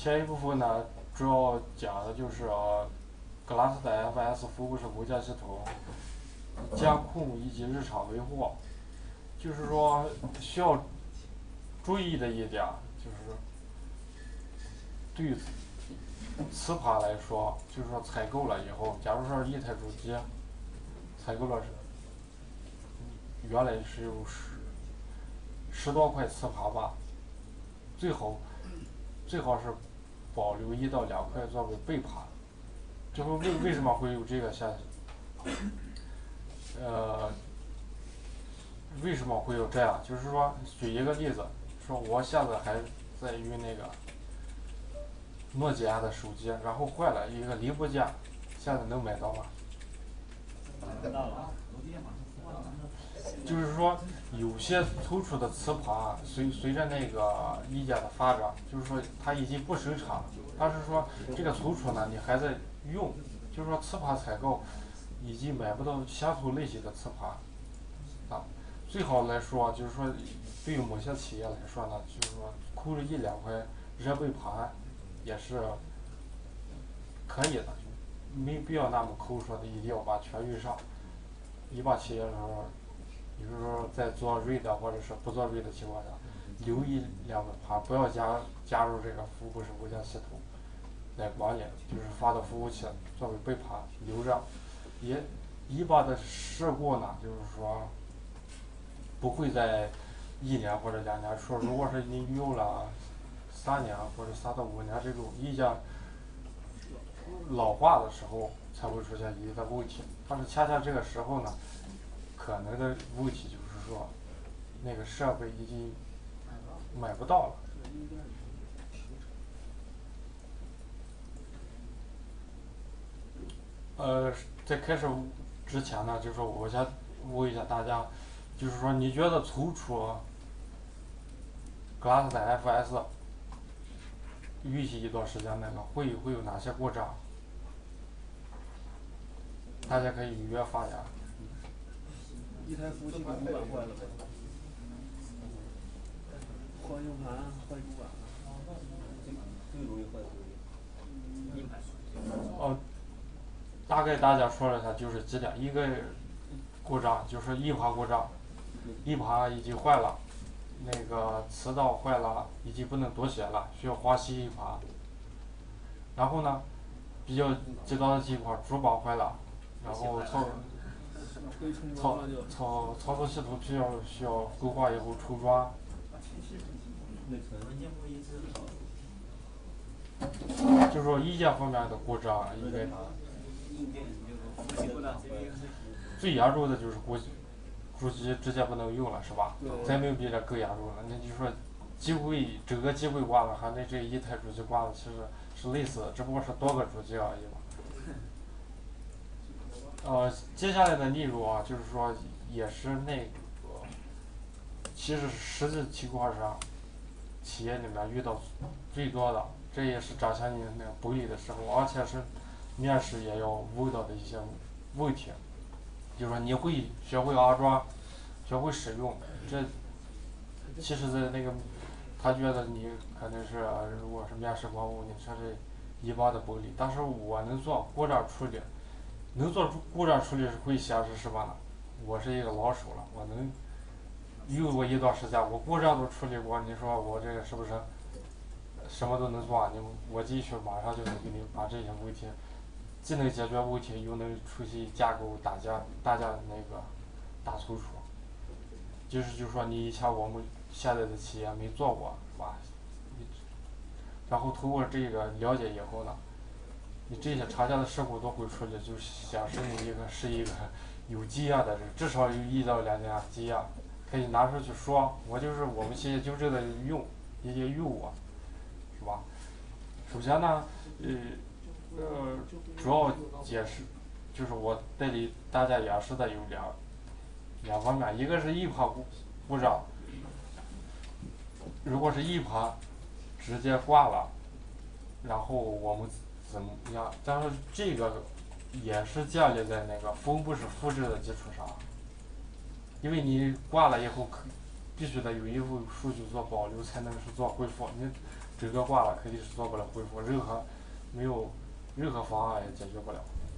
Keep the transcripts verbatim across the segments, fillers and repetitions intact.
前一部分呢，主要讲的就是呃格拉斯的 F S 服务式物件系统监控以及日常维护。就是说需要注意的一点就是对于磁盘来说，就是说采购了以后，假如说一台主机采购了原来是有十十多块磁盘吧，最好最好是保留一到两块作为备盘。就是为为什么会有这个现象？呃，为什么会有这样？就是说，举一个例子，说我现在还在用那个诺基亚的手机，然后坏了一个零部件，现在能买到吗？ 知道了。 就是说，有些突出的磁盘啊，随随着那个意见的发展，就是说它已经不生产了，但是说这个突出呢，你还在用，就是说磁盘采购已经买不到相同类型的磁盘啊。最好来说，就是说对于某些企业来说呢，就是说抠着一两块热备盘也是可以的，没必要那么抠说的一定要把全用上。一般企业的时候，比如说在做 RAID 或者是不做 RAID 的情况下，留一两个盘，不要加加入这个服务式物件系统来管理，就是发到服务器作为备盘留着。也一般的事故呢，就是说不会在一年或者两年说，如果是你用了三年或者三到五年这种意见老化的时候才会出现一定的问题。但是恰恰这个时候呢，可能的问题就是说，那个设备已经买不到了。呃，在开始之前呢，就是说我先问一下大家，就是说你觉得存储 Glass 的 F S 运行一段时间内呢，会会有哪些故障？大家可以踊跃发言。 一台服务器主板坏了呗，换 U 盘、换主板。 最容易坏的就是硬盘。 哦，大概大家说了一下，就是几点，一个故障就是硬盘故障，硬盘已经坏了，那个磁道坏了，已经不能读写了，需要换新硬盘。然后呢，比较极端的情况，主板坏了，然后操操操操作系统需要需要更换以后重装。就是说硬件方面的故障应该最严重的就是估计主机直接不能用了是吧？再没有比这更严重了。那就说机柜整个机柜挂了，和那这一台主机挂了，其实是类似的，只不过是多个主机而已嘛。呃，接下来的例如啊，就是说也是那个，其实实际情况上，企业里面遇到最多的，这也是展现你那个本领的时候，而且是面试也要问到的一些问题。就是说你会学会安装，学会使用，这其实在那个他觉得你可能是如果是面试官问你说是一般的本领，但是我能做故障处理，能做出故障处理是会显示什么呢？我是一个老手了，我能用过一段时间，我故障都处理过，你说我这个是不是什么都能做？你我进去马上就能给你把这些问题，既能解决问题，又能出现架构大家大家的那个大存储。就是就是说你以前我们现在的企业没做过是吧？然后通过这个了解以后呢，你这些常见的事故都会处理，就显示你一个是一个有经验的人，至少有一到两年经验，可以拿出去说，我就是我们企业就这个用，一定用我，是吧？首先呢，呃呃，主要解释就是我带领大家演示的有两两方面，一个是硬盘故故障，如果是硬盘直接挂了，然后我们怎么样？但是这个也是建立在那个分布式复制的基础上，因为你挂了以后可必须得有一部分数据做保留，才能是做恢复。你这个挂了，肯定是做不了恢复，任何没有任何方案也解决不了。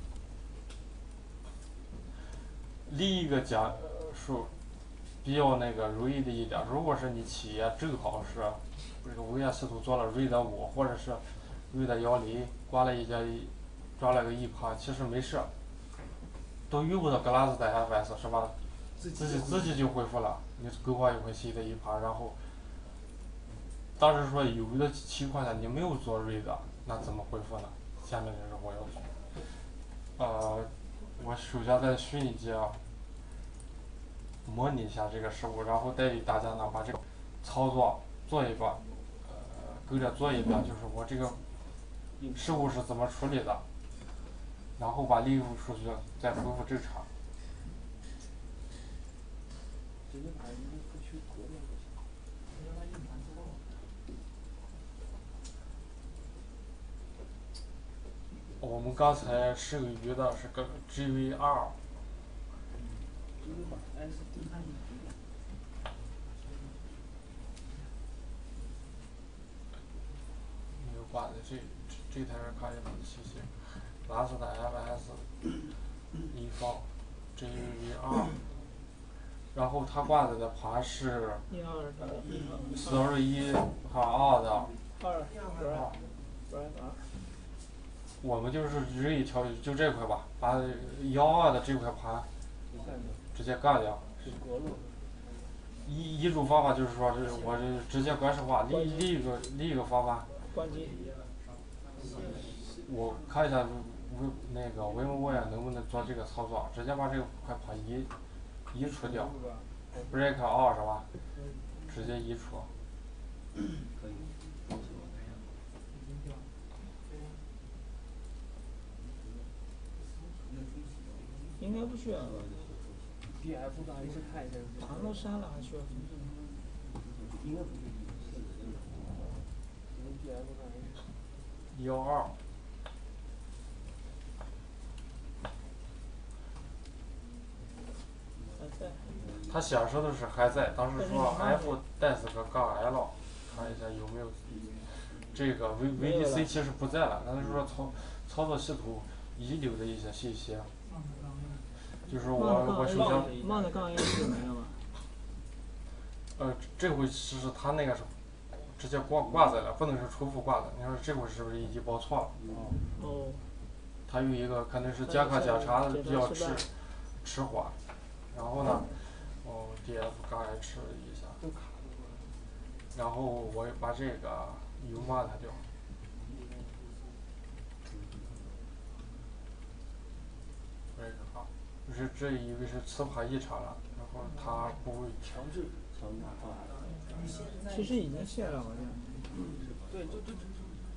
另一个讲述比较那个容易的一点，如果是你企业正好是这个危险系统做了 RAID 五或者是 RAID 幺零，挂了一家装了个 E 盘，其实没事，都用不到 Glass 的 F S 是吧？自己自己就恢复了，你更换一块新的 E 盘，然后当时说有的情况下你没有做 RAID，那怎么恢复呢？下面就是我要做。呃，我首先在虚拟机啊模拟一下这个事物，然后带领大家呢把这个操作做一个，呃，跟着做一遍，就是我这个事物是怎么处理的，然后把利用数据再恢复正常。 直接把一个不去隔掉就行。让它硬盘自动。 我们刚才剩余的是个 G V 二。 直接把 S D 看一下。 没有挂在这这这台上看一下信息，蓝色的 F S 一方 G V 二，然后它挂载的盘是四二一和二的。 二我们就是任意调节，就这块吧，把幺二的这块盘直接干掉。一一种方法就是说，这我这直接格式化，另另一个另一个方法。 关机。 我看一下，微那个 VMware 能不能做这个操作，直接把这个块盘移移除掉 ，break 二是吧？直接移除。 可以。 应该不需要。 D F 咱还是看一下。 盘都删了还需要重置吗？ 应该不是。D F 咱还是。 幺二。 还在。 它显示的是还在，当时说 F desk 杠 L， 看一下有没有。这个 V V D C 其实不在了，但是说操操作系统遗留的一些信息。就是我我首先。 Mount 杠 A 是没了吗？ 呃，这回是它那个是直接挂挂载了，不能是重复挂载。你说这回是不是已经报错了？ 哦。 它有一个可能是监控检查比较迟迟缓，然后呢，哦 D F 杠 H 一下，然后我把这个 U mount 掉。break 好，是这以为是磁盘异常了，然后它不会强制。 强制放。 其实已经卸了好像。 对，就就就。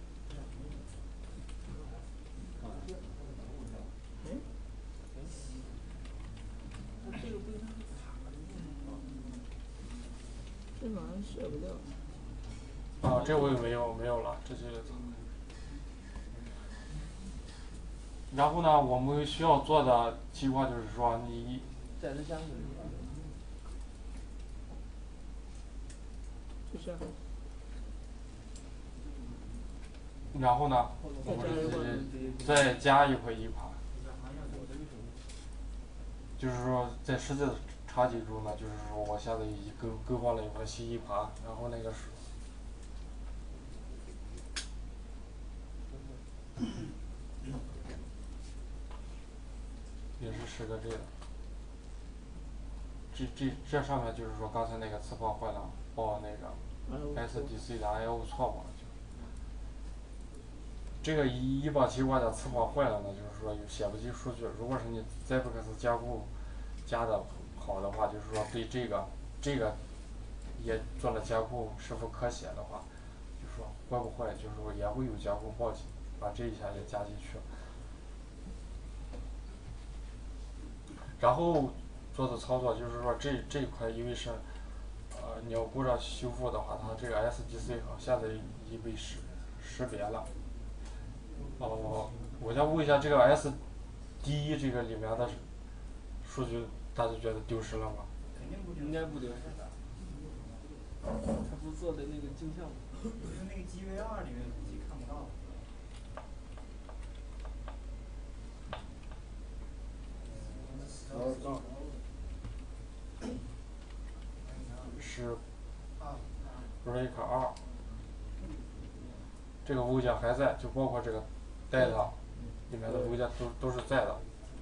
哎。 它这个对它是卡的。 这玩意儿卸不掉。 啊，这回没有没有了，这些。然后呢，我们需要做的情况就是说，你。 在这箱子里。 就这样。 然后呢，我们再加一块硬盘。就是说，在实际的场景中呢，就是说，我现在已经更更换了一块新硬盘，然后那个是。也是十个 G 的。这这这上面就是说，刚才那个磁盘坏了，报那个 S D C 的 I O 错误了就。这个一一般情况下磁盘坏了呢，就是说有写不进数据。如果是你 Zipx 加固加的好的话，就是说对这个这个也做了加固，是否可写的话，就是说坏不坏，就是说也会有加固报警，把这一下也加进去。然后做的操作就是说这这一块因为是呃你要故障修复的话，它这个 S D C 啊现在已被识识别了。哦，我想问一下这个 S D 这个里面的数据，大家觉得丢失了吗？ 应该不丢失。他不是做的那个镜像吗？ 就是那个 G V R 里面估计看不到。 是 Break 二，这个物件还在，就包括这个 data 里面的物件都都是在的。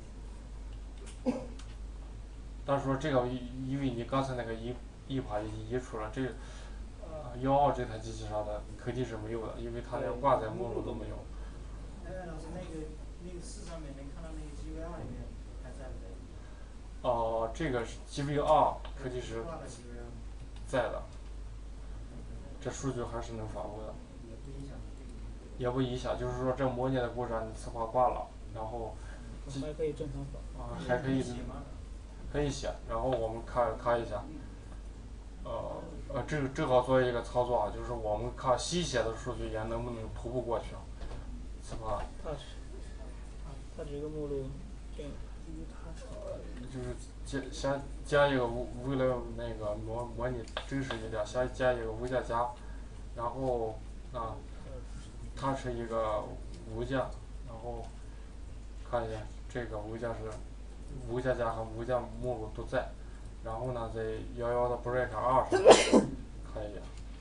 但是说这个因为你刚才那个一一把已经移除了，这呃幺二这台机器上的肯定是没有的，因为它连挂载目录都没有。 哎，老师，那个那个四上面能看到那个 G V R 里面还在不在？ 哦、呃，这个是 G V R 肯定是在的，这数据还是能发布的，也不影响。就是说这模拟的故障你磁化挂了，然后还可以正常发。 啊、呃，还可以可以写，然后我们看看一下。呃呃，这个正好作为一个操作啊，就是我们看新写的数据也能不能同步过去，是吧？ 它是，它这个目录，这样， 就是加先加一个为了那个模模拟真实一点，先加一个物件夹，然后啊，它是一个物件，然后看一下这个物件是物件夹和物件目录都在。然后呢，在幺幺的 break 二上看一眼，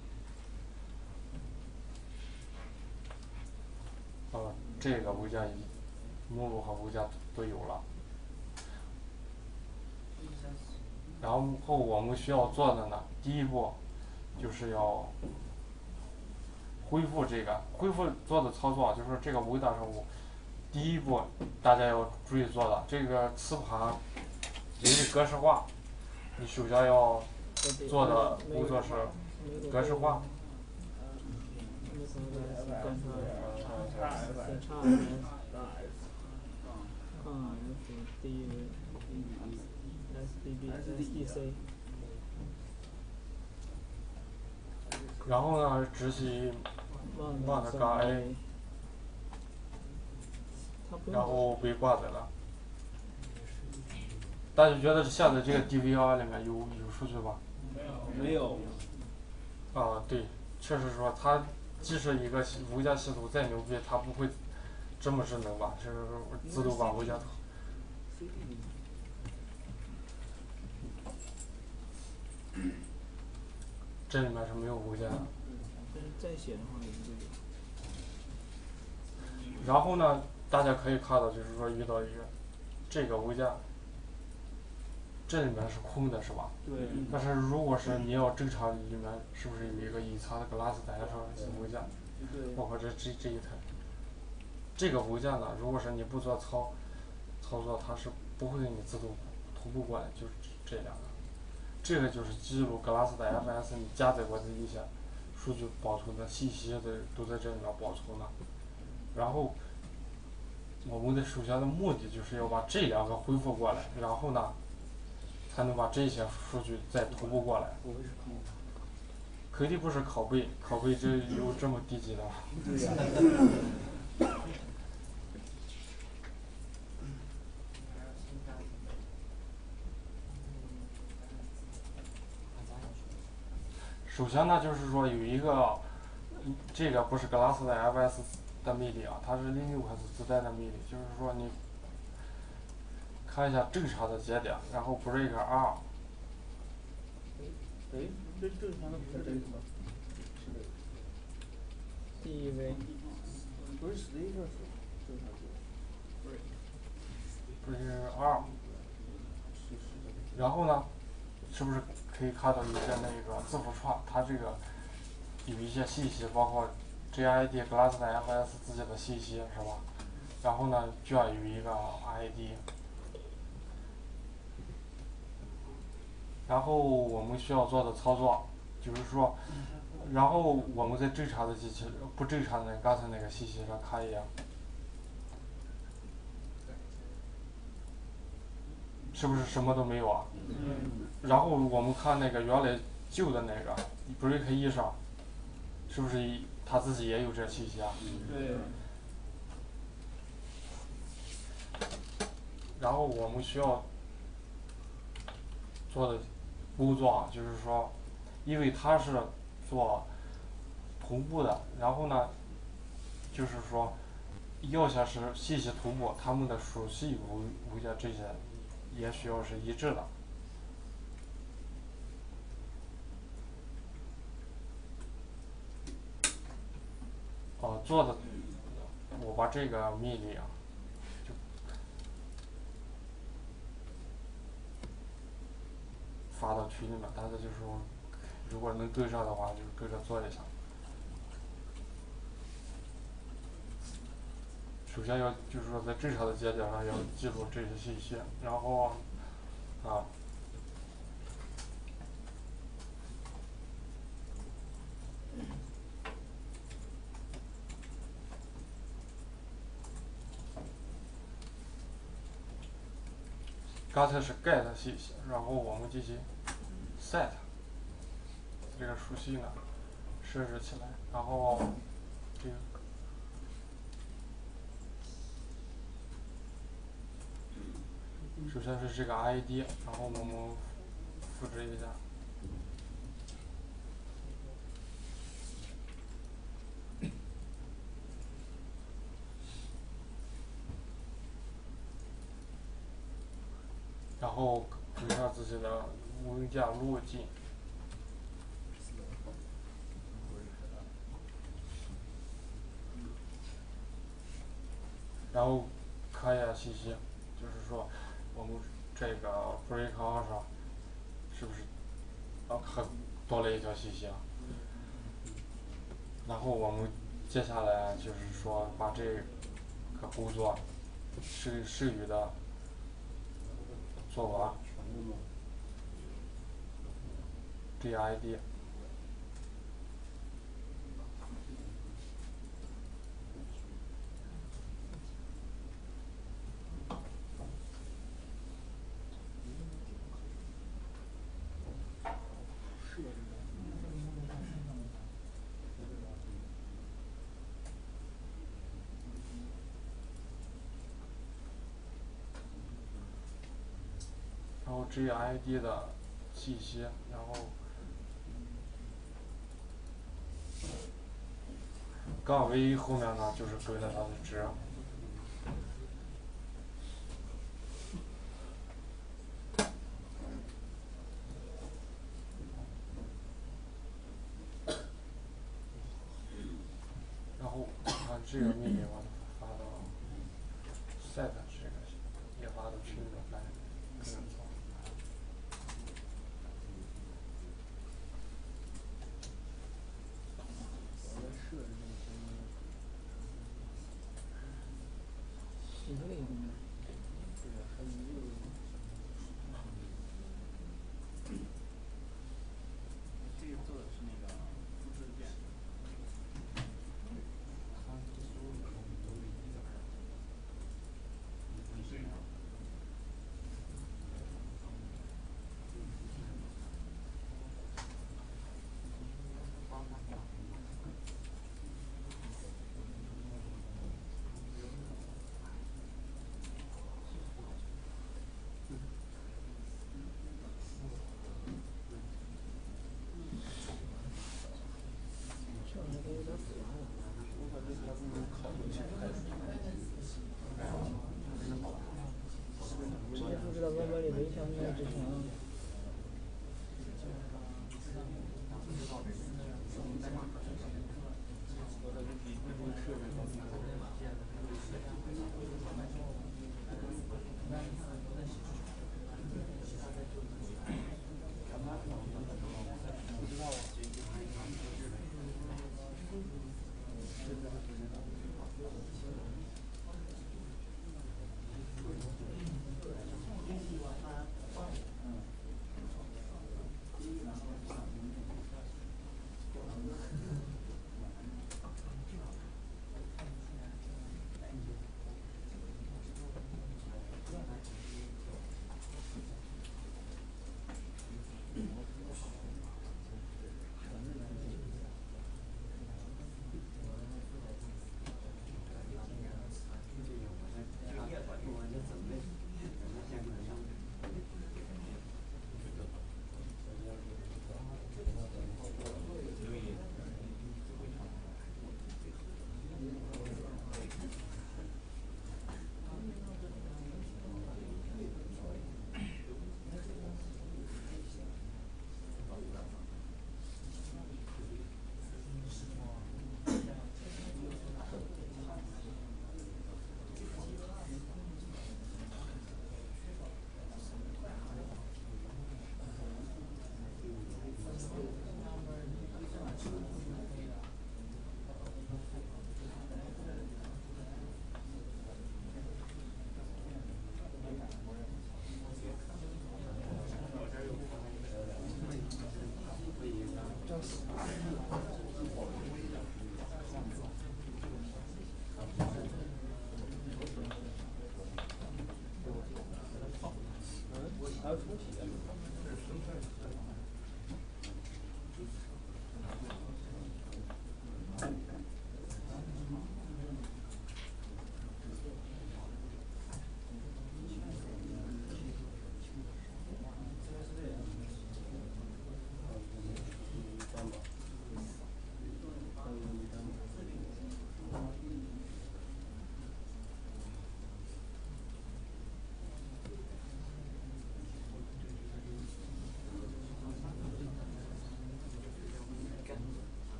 啊，这个物件目录和物件都有了。然后我们需要做的呢，第一步就是要恢复这个恢复做的操作，就是这个维达生物，第一步大家要注意做的这个磁盘因为格式化。你首先要做的工作是格式化。然后呢，执行 mount 杠 A， 然后被挂载了。大家觉得下载这个 D V R 里面有有数据吧？ 没有。 啊，对，确实说它即使一个物件系统再牛逼，它不会这么智能吧？就是自动把物件。这里面是没有物件的。 再写的话也是有。 然后呢，大家可以看到，就是说遇到一个这个物件。这里面是空的，是吧？ 对。 但是如果是你要正常里面，是不是有一个隐藏的 glass 带上物件？ 对。 包括这这这一台。这个物件呢，如果是你不做操操作，它是不会给你自动同步过来，就是这两个。这个就是记录 glass 的 F S 你加载过的一些数据保存的信息的都在这里面保存了。然后我们的首先的目的就是要把这两个恢复过来，然后呢。才能把这些数据再同步过来。肯定不是拷贝，拷贝这有这么低级的吗？ 对呀。 首先呢，就是说有一个，这个不是 glass 的 F S 的魅力啊，它是 Linux 自带的魅力，就是说你看一下正常的节点，然后 break 二。 哎，这正常的不是这个吗？是的。 第一位。 不是 Slater 是正常节点。 break 二。然后呢，是不是可以看到一些那个字符串？它这个有一些信息，包括 G I D glass 的 F S 自己的信息，是吧？然后呢，就要有一个 I D。然后我们需要做的操作，就是说，然后我们在正常的机器不正常的刚才那个信息上看一眼，是不是什么都没有啊？然后我们看那个原来旧的那个 break 一上，是不是他自己也有这信息啊？ 对。 然后我们需要做的工作啊，就是说，因为它是做同步的，然后呢，就是说，要想是信息同步，他们的属性物物件这些也需要是一致的。哦，做的，我把这个命令啊，就发到群里面，大家就是说，如果能跟上的话，就跟着做一下。首先要就是说在正常的节点上要记录这些信息，然后啊。刚才是 get 信息，然后我们进行 set 这个属性呢设置起来，然后这个首先是这个 I D， 然后我们复制一下。然后给上自己的文件路径，然后看一下信息，就是说我们这个 break on 上是不是啊还多了一条信息啊？然后我们接下来就是说把这个工作剩剩余的做完。G I D。然后 G I D 的信息，然后杠 V 后面呢就是跟着它的值。然后按这个命令把它发到 set 这个也发到群里面来跟着做。 一个一个的。 这个做的是那个复制件。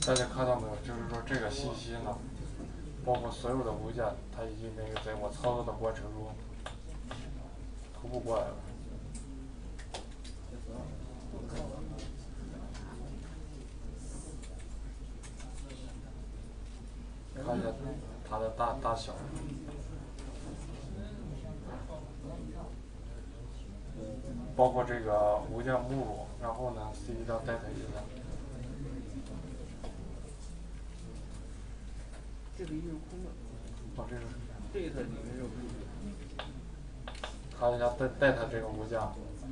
大家看到没有？就是说这个信息呢，包括所有的物件，它已经那个在我操作的过程中同步过来了。看一下它的大大小，包括这个物件目录，然后呢 C D 到 data 一下。 这个一是空的， 哦，这是。 这个里面有数据。 看一下 data 这个物件，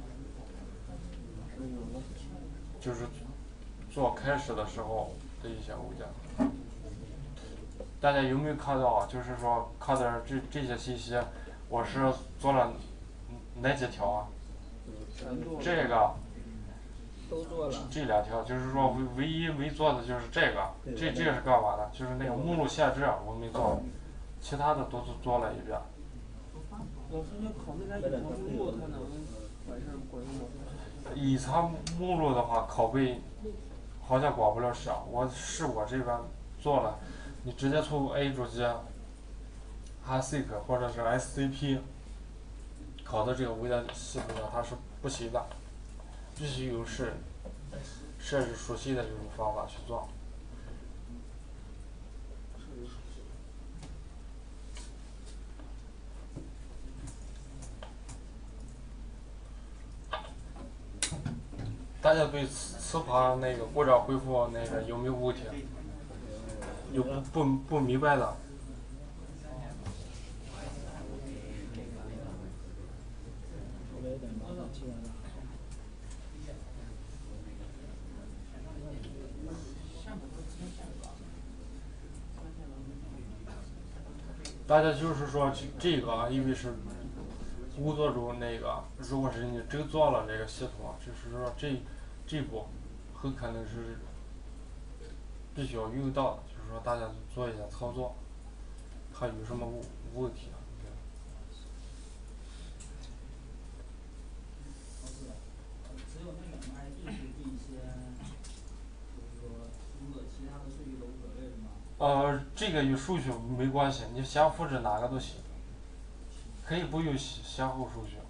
就是做开始的时候的一些物件。大家有没有看到啊？就是说看的这这些信息，我是做了哪几条啊？这个。 都做了。 这两条就是说唯唯一没做的就是这个，这这个是干嘛的？就是那个目录限制我没做，其他的都是做了一遍。 老师，要考那俩隐藏目录，它能完事儿管用吗？ 隐藏目录的话，拷贝好像管不了事。我是我这边做了，你直接从 A 主机 ，A S I C 或者是 S C P 拷到这个物件系统上，它是不行的。必须用设设置熟悉的这种方法去做。大家对磁磁盘那个故障恢复那个有没有问题？有不不明白的？大家就是说这个啊，因为是工作中那个，如果是你真做了这个系统，就是说这这步很可能是必须要用到的，就是说大家做一下操作，看有什么问题。 只有那个 I D 是这些，就是说除了其他的数据都无所谓是吗？ 呃，这个与数据没关系，你想复制哪个都行，可以不用先后顺序。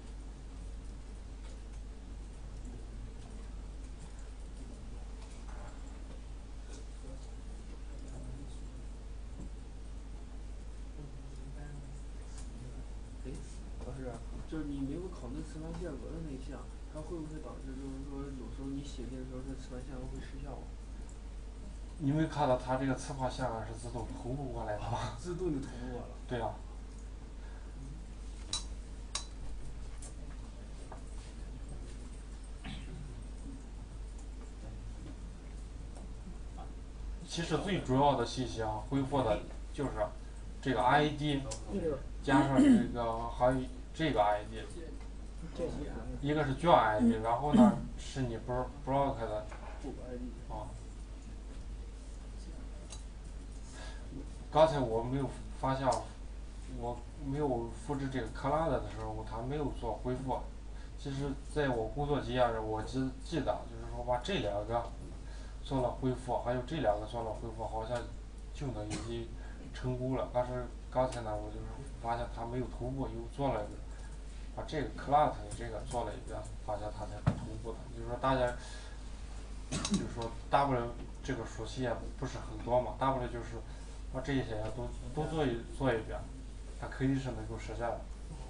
老师，就是你没有考那磁盘线格的那一项，它会不会导致就是说有时候你写的时候，这磁盘线格会失效？ 你没看到它这个磁盘线格是自动同步过来的吗？ 自动就同步了。 对呀、啊。其实最主要的信息啊，恢复的就是这个 I D， 加上这个还有这个 I D， 一个是卷 I D， 然后呢是你不 block 的啊。刚才我没有发现，我没有复制这个 class 的时候，它没有做恢复。其实在我工作经验上，我记记得就是说把这两个做了恢复，还有这两个做了恢复，好像就能已经成功了。但是刚才呢，我就是发现它没有同步，又做了把这个 class 这个做了一遍，发现它才同步的。就是说大家，就是说 W 这个属性也不是很多嘛 ，W 就是把这些都都做一做一遍，它肯定是能够实现的。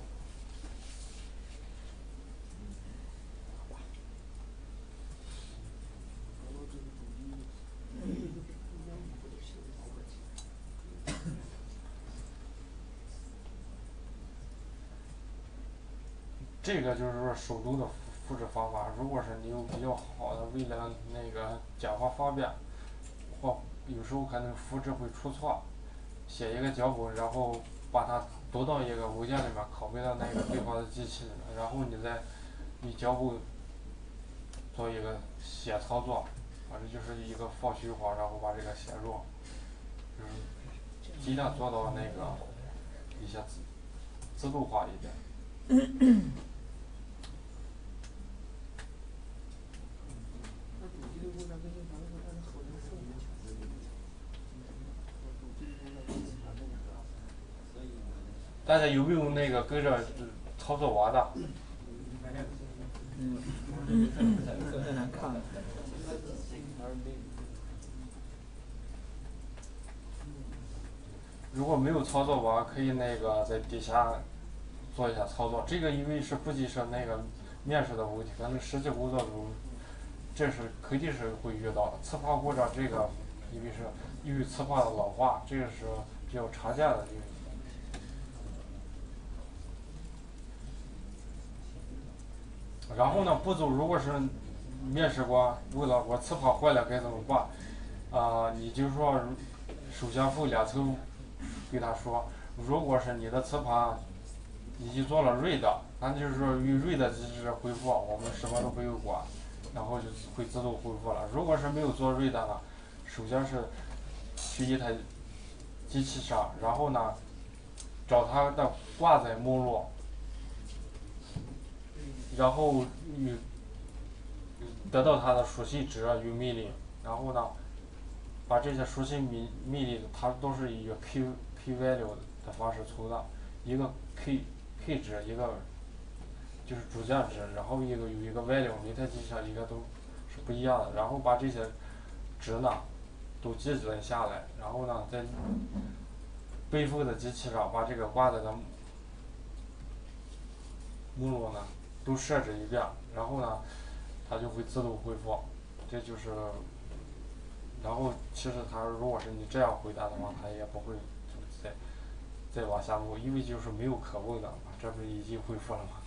这个就是说手动的复制方法，如果是你有比较好的，为了那个讲话方便，或有时候可能复制会出错，写一个脚本，然后把它读到一个文件里面，拷贝到那个对方的机器里面，然后你再以脚本做一个写操作，反正就是一个放虚化，然后把这个写入，就是尽量做到那个一些自自动化一点。 那主机的故障跟硬盘的故障是好相似的。 大家有没有那个跟着操作玩的？ 嗯，有点难看。 如果没有操作完，可以那个在底下做一下操作。这个因为是不仅是那个面试的问题，可能实际工作中，这是肯定是会遇到的。磁盘故障这个，因为是因为磁盘的老化，这个是比较常见的一个。然后呢，步骤如果是面试官问了我磁盘坏了该怎么办，啊、呃，你就说首先分两层给他说，如果是你的磁盘已经做了 read，那就是说与 read 机制恢复，我们什么都不用管，然后就会自动恢复了。如果是没有做 read 呢，首先是去一台机器上，然后呢找它的挂载目录。然后与得到它的属性值与命令，然后呢，把这些属性命命令，它都是以一个 K K value 的方式存的，一个 K K 值，一个就是主键值，然后一个有一个 value，每台机上一个都是不一样的，然后把这些值呢都记载下来，然后呢在备份的机器上把这个挂载的目录呢都设置一遍，然后呢，它就会自动恢复，这就是，然后其实它如果是你这样回答的话，它也不会再再往下问，因为就是没有可问的嘛，这不是已经恢复了吗？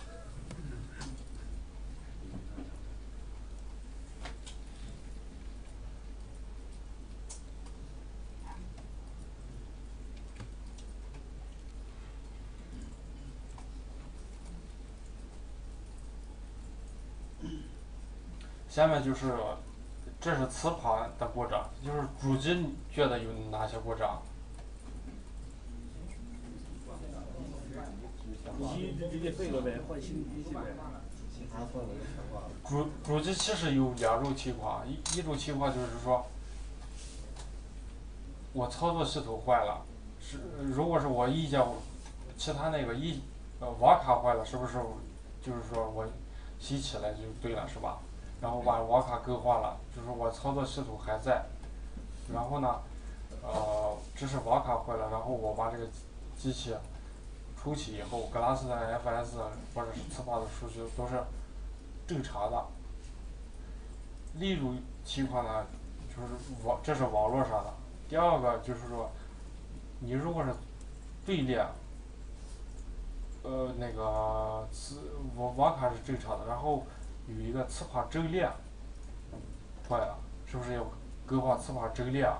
下面就是，这是磁盘的故障，就是主机你觉得有哪些故障？ 机就直接废了呗，换新机器呗。 主主机其实有两种情况，一一种情况就是说，我操作系统坏了，是如果是我意见，其他那个一呃网卡坏了，是不是就是说我新起来就对了是吧？然后把网卡更换了，就是我操作系统还在，然后呢，呃，只是网卡坏了，然后我把这个机器重启以后 ，Glass 的 F S 或者是磁盘的数据都是正常的。另一种情况呢，就是网这是网络上的。第二个就是说，你如果是队列，呃，那个磁网网卡是正常的，然后有一个磁盘阵列坏了，是不是要更换磁盘阵列啊？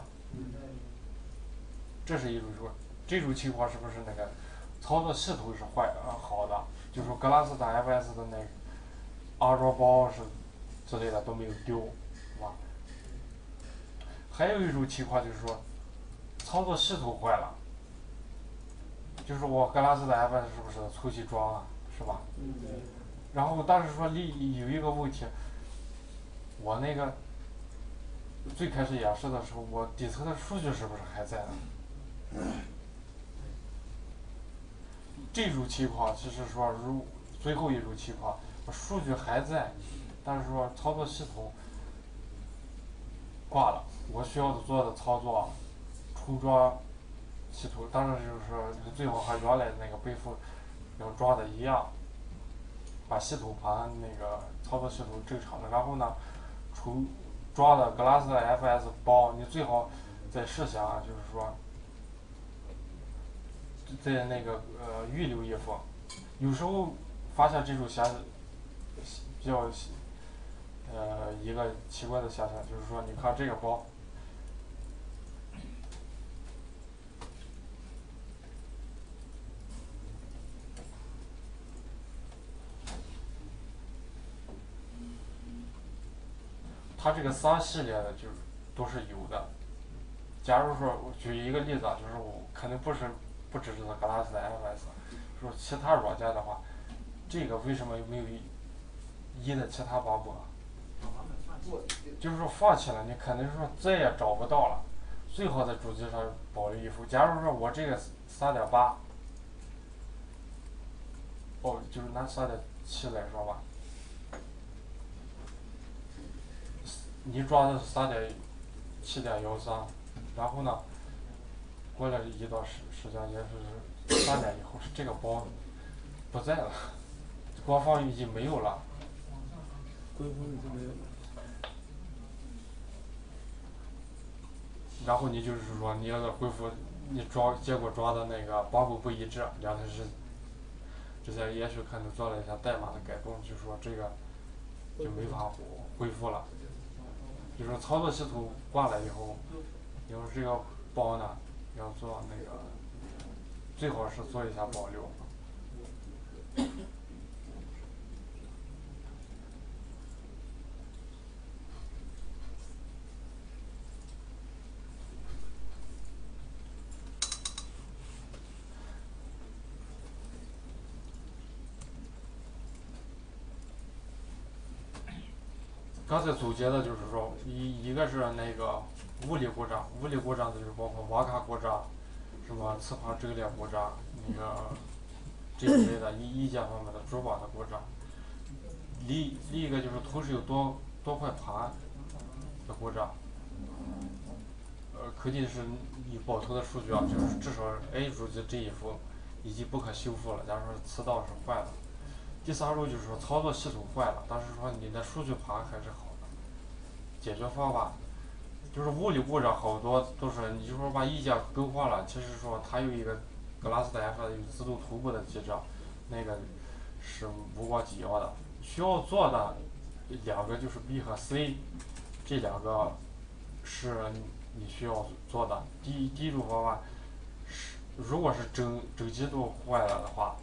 这是一种说，这种情况是不是那个操作系统是坏呃好的，就是说格拉斯达 F S 的那个安装包是之类的都没有丢，是吧？还有一种情况就是说，操作系统坏了，就是我格拉斯的 F S 是不是重新装啊，是吧？然后但是说里有一个问题，我那个最开始演示的时候，我底层的数据是不是还在呢？这种情况其实说如最后一种情况，数据还在，但是说操作系统挂了，我需要做的操作重装系统，当然就是说你最好和原来那个备份要装的一样，把系统盘那个操作系统正常的，然后呢，重装的 Glass 的 F S 包，你最好再试想啊，就是说。在那个呃预留一份，有时候发现这种现比较呃一个奇怪的现象，就是说，你看这个包，它这个三系列的就都是有的。假如说我举一个例子啊，就是我肯定不是不只是 Glass 的 F S， 说其他软件的话，这个为什么没有一的其他版本啊？就是说放弃了，你肯定是说再也找不到了，最好在主机上保留一份。假如说我这个三点八， 哦，就是拿三点七来说吧，你装的是三点七点幺三，然后呢，过了一段时时间，也是三年以后，是这个包不在了，官方已经没有了。 官方已经没有了。 然后你就是说你要是恢复，你装结果装的那个帮补不一致，两台是之前也许可能做了一下代码的改动，就说这个就没法恢复了。就是说操作系统挂了以后，因为这个包呢要做那个，最好是做一下保留。刚才总结的就是说，一一个是那个物理故障，物理故障的就是包括网卡故障，什么磁盘阵列故障，那个这一类的一一键方面的主板的故障。另另一个就是同时有多多块盘的故障，呃，肯定是你保存的数据啊，就是至少 A 主机这一副已经不可修复了，假如说磁道是坏了。第三种就是说操作系统坏了，但是说你的数据盘还是好的。解决方法就是物理故障好多都是你就说把意见更换了，其实说它有一个 Glass 的 F 有自动同步的机制，那个是无关紧要的。需要做的两个就是 B 和 C 这两个是你需要做的。第一第一种方法是，如果是整整机都坏了的话，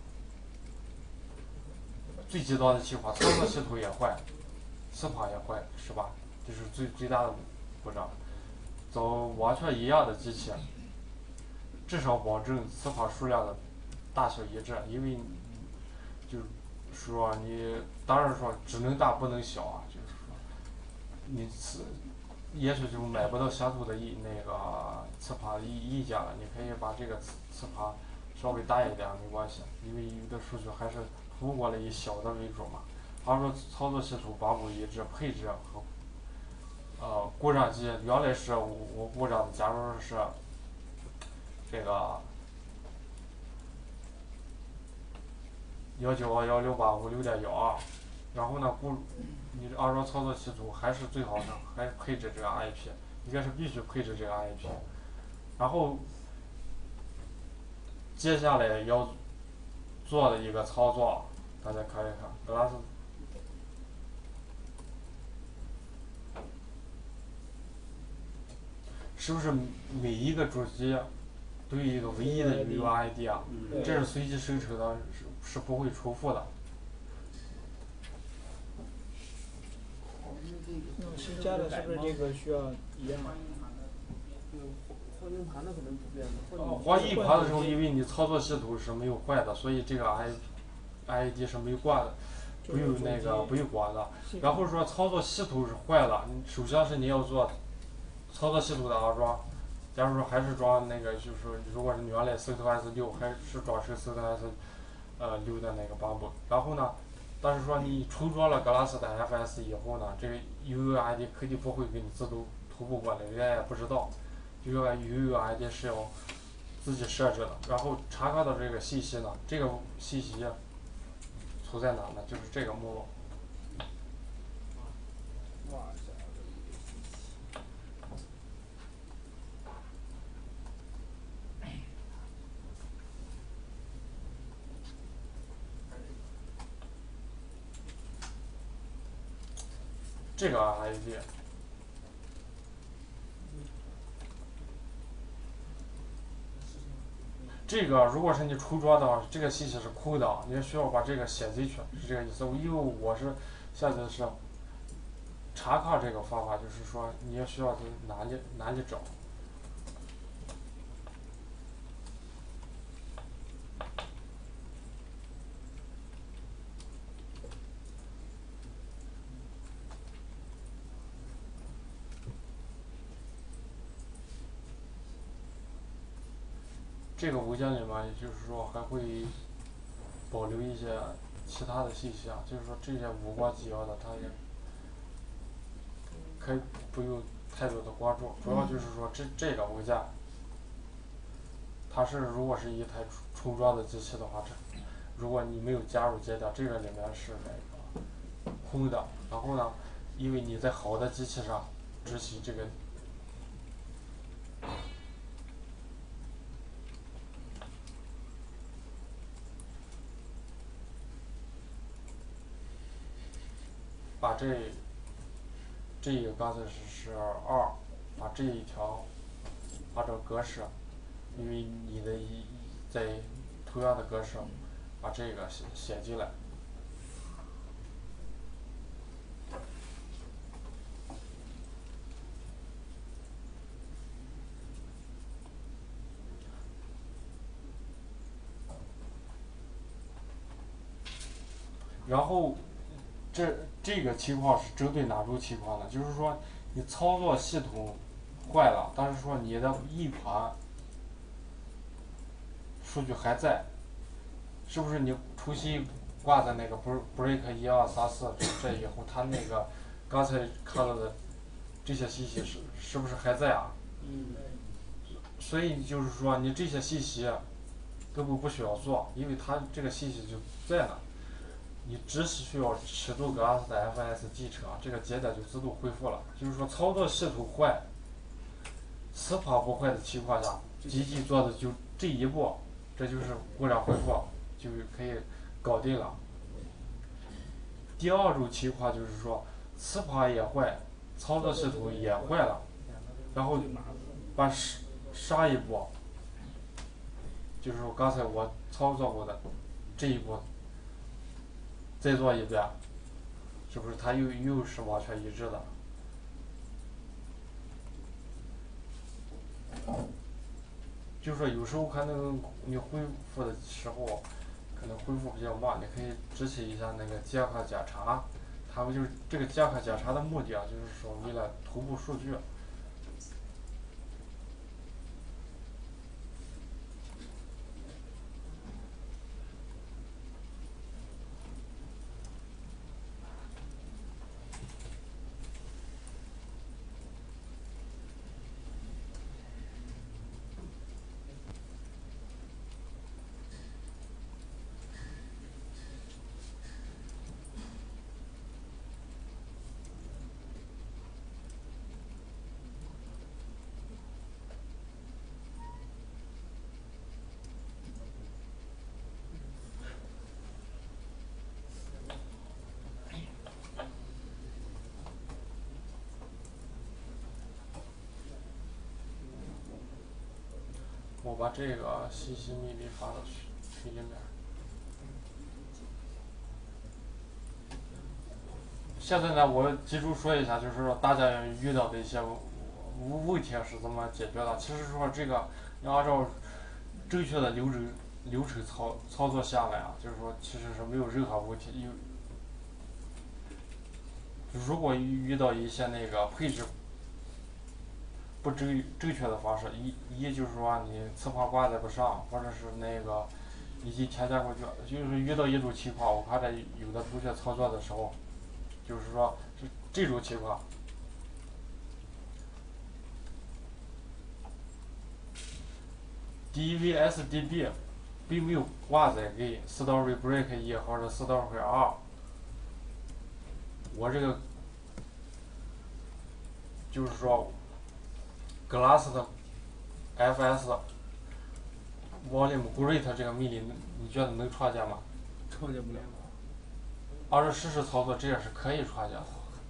最极端的情况，操作系统也坏，磁盘也坏，是吧？这是最最大的故障。找完全一样的机器，至少保证磁盘数量的大小一致，因为就是说你当然说只能大不能小啊，就是说你磁也许就买不到相同的一那个磁盘意意见了，你可以把这个磁磁盘稍微大一点没关系，因为有的数据还是通过了以小的为主嘛。而说操作系统帮补一致，配置和呃故障机原来是无故障的，假如是这个幺九二幺六八五六点幺二，然后呢故你按照操作系统还是最好的，还是配置这个 I P， 应该是必须配置这个 I P。然后接下来要做的一个操作，大家看一看 Glass 是不是每一个主机都有一个唯一的 U U I D 啊？这是随机生成的，是是不会重复的。 嗯，新加的是不是这个需要一样？ 嗯，换硬盘的可能不变的。 换硬盘的时候，因为你操作系统是没有坏的，所以这个 I I D 是没挂的，不用那个不用管的。然后说操作系统是坏了，首先是你要做操作系统的安装。假如说还是装那个，就是说如果是原来 CentOS 六，还是装成 CentOS 呃六的那个版本。然后呢，但是说你重装了 Glass 的 F S 以后呢，这个 U U I D 肯定不会给你自动同步过来，人家也不知道。U U U I D 是要自己设置的，然后查看到这个信息呢，这个信息存在哪呢？就是这个目录。这个 I D， 这个如果是你重装的话，这个信息是空的，你需要把这个写进去，是这个意思。因为我是现在是查看这个方法，就是说你也需要在哪里哪里找。这个文件里面，也就是说还会保留一些其他的信息啊，就是说这些无关紧要的，它也可以不用太多的关注，主要就是说这这个物件，它是如果是一台重装的机器的话，这如果你没有加入节点，这个里面是那个空的。然后呢，因为你在好的机器上执行这个。把这这个刚才是是二，把这一条按照格式，因为你的一在同样的格式，把这个写写进来。然后这这个情况是针对哪种情况呢？就是说你操作系统坏了，但是说你的硬盘数据还在，是不是你重新挂在那个 break 一二三四这以后，它那个刚才看到的这些信息是是不是还在啊？ 嗯。 所以就是说你这些信息根本不需要做，因为它这个信息就在那。你只需要启动 Glass 的 F S 继承，这个节点就自动恢复了。就是说，操作系统坏、磁盘不坏的情况下，机器做的就这一步，这就是过量恢复，就可以搞定了。第二种情况就是说，磁盘也坏，操作系统也坏了，然后把上一步，就是说刚才我操作过的这一步。再做一遍，是不是它又又是完全一致的？就是说有时候可能你恢复的时候，可能恢复比较慢，你可以执行一下那个健康检查。它们就是这个健康检查的目的啊，就是说为了同步数据。我把这个信息秘密发到群群里面。现在呢，我集中说一下，就是说大家遇到的一些问问题是怎么解决的。其实说这个要按照正确的流程流程操操作下来啊，就是说其实是没有任何问题。有如果遇到一些那个配置不正正确的方式，一一就是说你磁盘挂载不上，或者是那个已经添加过去，就是遇到一种情况，我看着有的同学操作的时候，就是说是这种情况。D V S D B 并没有挂载给 Story Break 一或者 Story 二，我这个就是说 Glass 的 F S Volume Great 这个命令，你觉得能创建吗？ 创建不了。 按照实时操作，这也是可以创建的。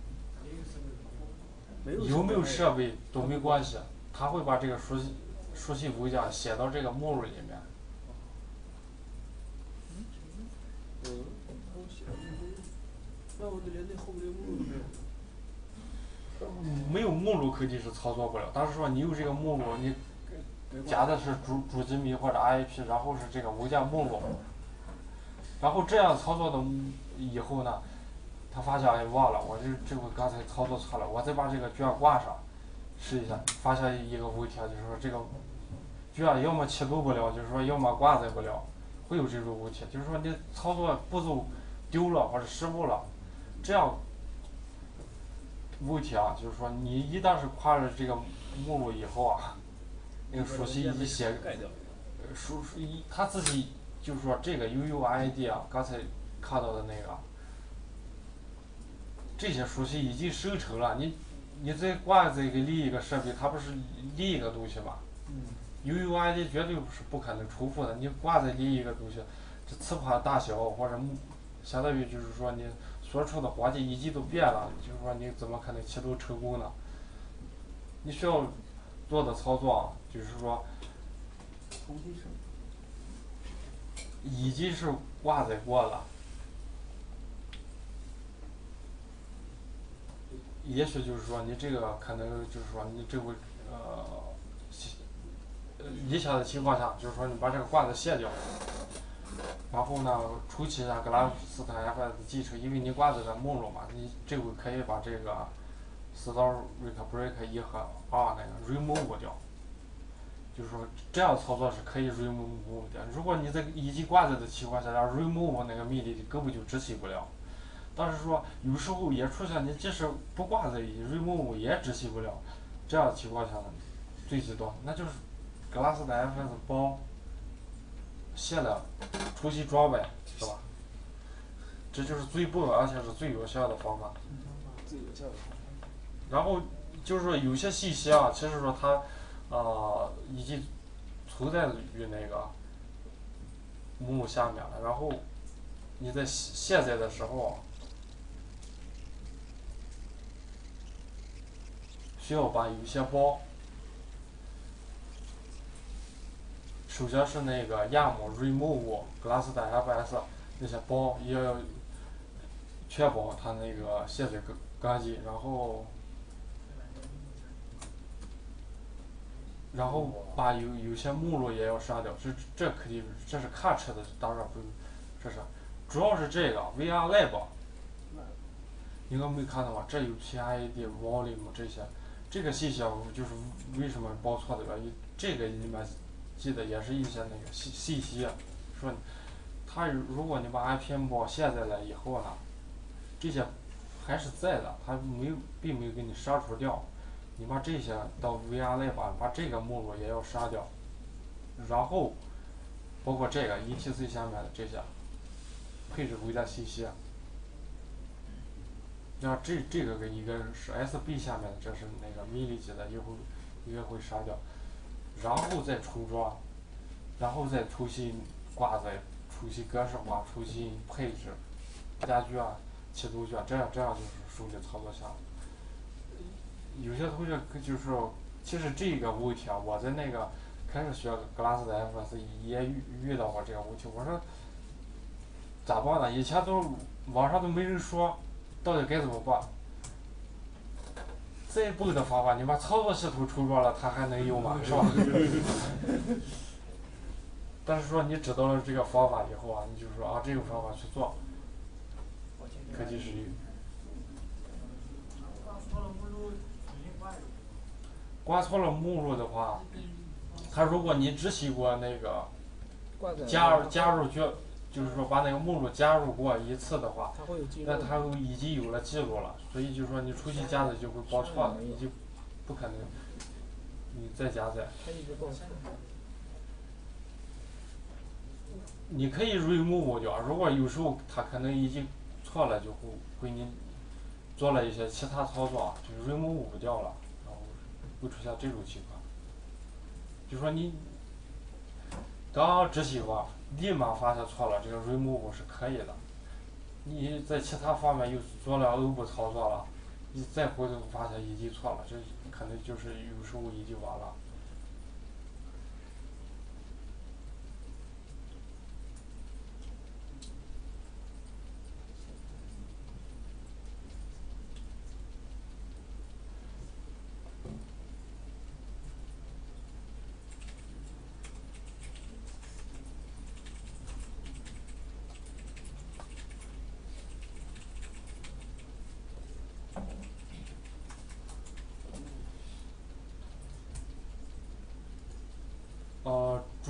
没有有没有设备都没关系，他会把这个书书信文件写到这个目录里面。 嗯，他会写到目录，那我就连那后面那目录都没有。 没有目录肯定是操作不了，但是说你有这个目录，你加的是主主机名或者 I P， 然后是这个文件目录，然后这样操作的以后呢，他发现哎忘了，我这这回刚才操作错了，我再把这个卷挂上，试一下，发现一个问题，就是说这个卷要么启动不了，就是说要么挂载不了，会会有这种问题，就是说你操作步骤丢了或者失误了，这样问题啊，就是说你一旦是跨了这个目录以后啊，那个熟悉一写盖掉。 熟熟一他自己就是说这个 U U I D 啊，刚才看到的那个。这些熟悉已经生成了，你你再挂这个另一个设备，它不是另一个东西吗？ 嗯。 U U I D 绝对是不可能重复的，你挂在另一个东西，这磁盘大小或者相当于就是说你所处的环境已经都变了，就是说你怎么可能启动成功呢？你需要做的操作就是说， 重新审。 已经是挂载过了。也许就是说你这个可能就是说你这回呃，呃理想的情况下，就是说你把这个挂子卸掉，然后呢重启一下格拉斯坦 F S 继承，因为你挂子的目录嘛，你这回可以把这个 store break break 一和二那个 remove 掉，就是说这样操作是可以 remove 的。如果你在已经挂着的情况下，让 remove 那个命令根本就执行不了。但是说有时候也出现你即使不挂在 remove 也执行不了，这样的情况下呢，最极端那就是格拉斯的 F S 包卸了，重新装呗，是吧？这就是最笨而且是最有效的方法。 最有效的方法。 然后就是说有些信息啊，其实说它呃已经存在于那个目录下面了，然后你在卸载的时候。需要把有些包，首先是那个 yum remove glass 的 F S 那些包也要确保它那个卸载干干净，然后然后把有有些目录也要删掉，这这肯定这是看吃的，当然不，这是主要是这个 V R Lab， 应该没看到吧？这有 P I D volume 这些。这个信息啊，就是为什么报错的原因，这个里面记得也是一些那个信信息，说它如果你把 I P M 包卸载了以后呢，这些还是在的，它没有并没有给你删除掉，你把这些到 V R 内把把这个目录也要删掉，然后包括这个 E T C 下面的这些配置规则信息。那这这个跟一个是 S B 下面的，这是那个迷你级的，一会一个会删掉，然后再重装，然后再重新挂载，重新格式化，重新配置，家具啊、启动卷，这样这样就是顺利操作下来。有些同学就是说，其实这个问题啊，我在那个开始学格拉斯的 F S 也遇遇到过这个问题，我说咋办呢？以前都网上都没人说。到底该怎么办？再笨的方法，你把操作系统重装了，它还能用吗？是吧？但是说你知道了这个方法以后啊，你就说啊这个方法去做，科技实用。挂错了目录的话，它如果你执行过那个加入加入就。就是说把那个目录加入过一次的话，那它已经有了记录了，所以就是说你重新加载就会报错了，已经不可能你再加载。你可以 remove 掉，如果有时候它可能已经错了，就会会你做了一些其他操作，就是 remove 掉了，然后会出现这种情况。就说你刚执行完。立马发现错了，这个 remove 是可以的。你在其他方面又做了 N 步操作了，你再回头发现已经错了，这可能就是有时候已经晚了。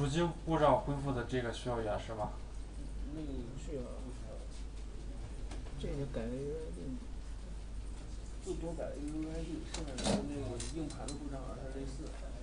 主机故障恢复的这个需要演示吗？ 那个不需要，这个改了一个 U I D。 最多改一个 U I D，剩下的那个硬盘的故障还是类似。